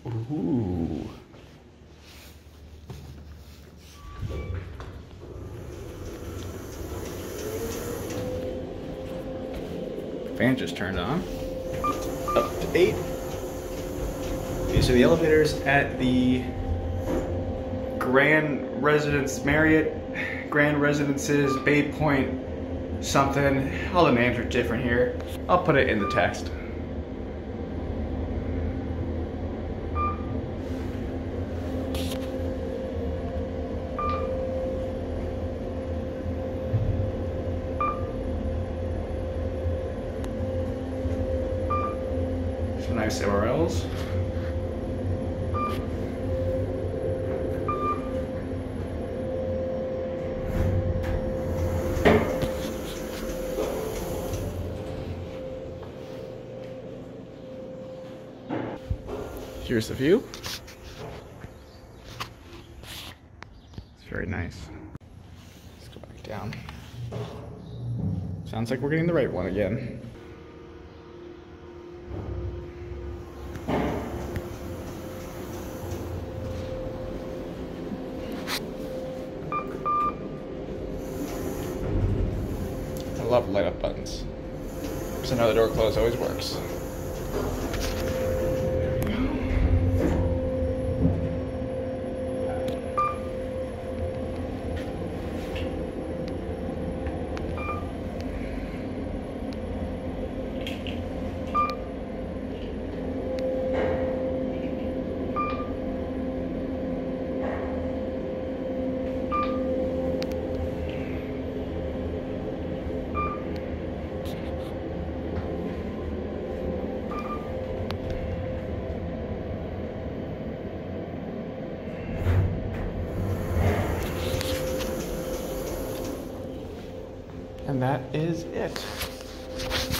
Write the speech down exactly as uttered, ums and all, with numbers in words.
Ooh. Fan just turned on. Up to eight. These are the elevators at the Grand Residence Marriott, Grand Residences, Bay Point, something. All the names are different here. I'll put it in the text. Some nice U R Ls. Here's the view. It's very nice. Let's go back down. Sounds like we're getting the right one again. I love light up buttons. Because another door close always works. And that is it.